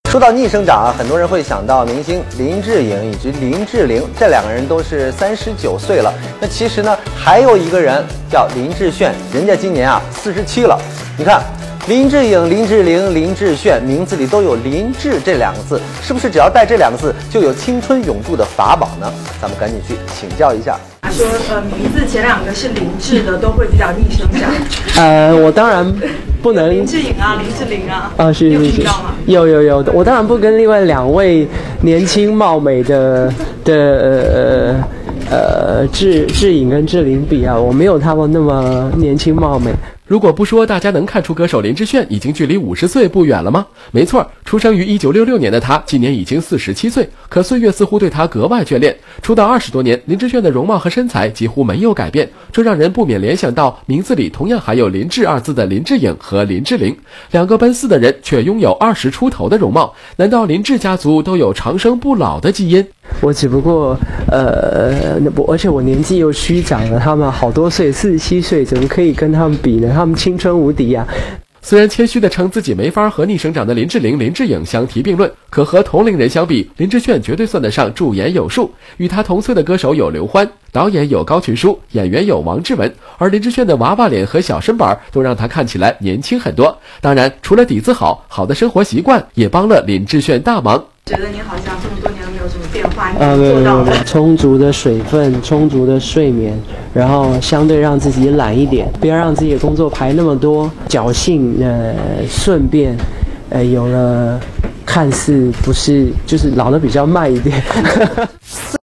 说到逆生长啊，很多人会想到明星林志颖以及林志玲，这两个人都是39岁了。那其实呢，还有一个人叫林志炫，人家今年47了。你看，林志颖、林志玲、林志炫，名字里都有林志这两个字，是不是只要带这两个字就有青春永驻的法宝呢？咱们赶紧去请教一下。 说名字前两个是林志的，都会比较逆生长。 我当然不能林志颖啊，林志玲啊。 是有听到吗？ 有，我当然不跟另外两位年轻貌美的志颖跟志玲比啊，我没有他们那么年轻貌美。 如果不说，大家能看出歌手林志炫已经距离50岁不远了吗？没错，出生于1966年的他，今年已经47岁，可岁月似乎对他格外眷恋。出道20多年，林志炫的容貌和身材几乎没有改变，这让人不免联想到名字里同样含有林志二字的林志颖和林志玲，两个奔四的人却拥有20出头的容貌，难道林志家族都有长生不老的基因？ 我只不过而且我年纪又虚长了，他们好多岁，47岁，怎么可以跟他们比呢？他们青春无敌啊！ 虽然谦虚地称自己没法和逆生长的林志玲、林志颖相提并论，可和同龄人相比，林志炫绝对算得上驻颜有术。与他同岁的歌手有刘欢，导演有高群书，演员有王志文，而林志炫的娃娃脸和小身板都让他看起来年轻很多。当然，除了底子好的生活习惯也帮了林志炫大忙。 觉得你好像这么多年都没有什么变化，你做到了。 充足的水分，充足的睡眠，然后相对让自己懒一点，不要让自己的工作排那么多，侥幸顺便有了看似不是就是老得比较慢一点